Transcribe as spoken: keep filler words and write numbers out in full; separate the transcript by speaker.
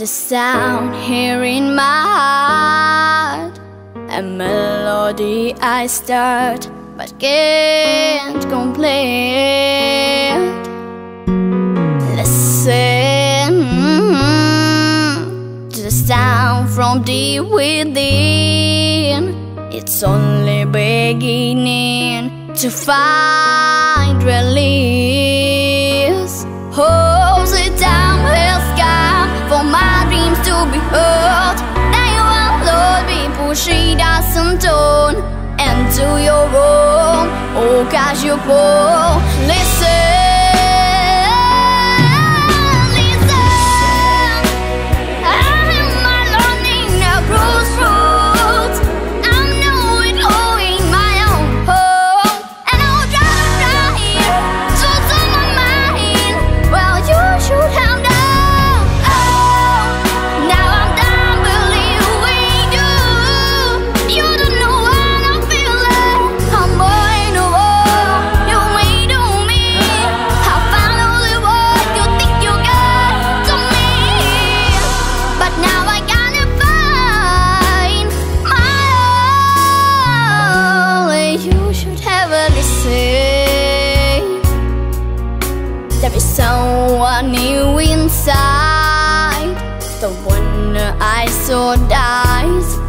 Speaker 1: the sound here in my heart, a melody I start but can't complete. Listen to the sound from deep within. It's only beginning to find release. Oh, the time has come for my dreams to be heard. They will Lord be pushing us and tone into your room. Oh, cause you pull. Listen. Someone new inside, the one I saw dies.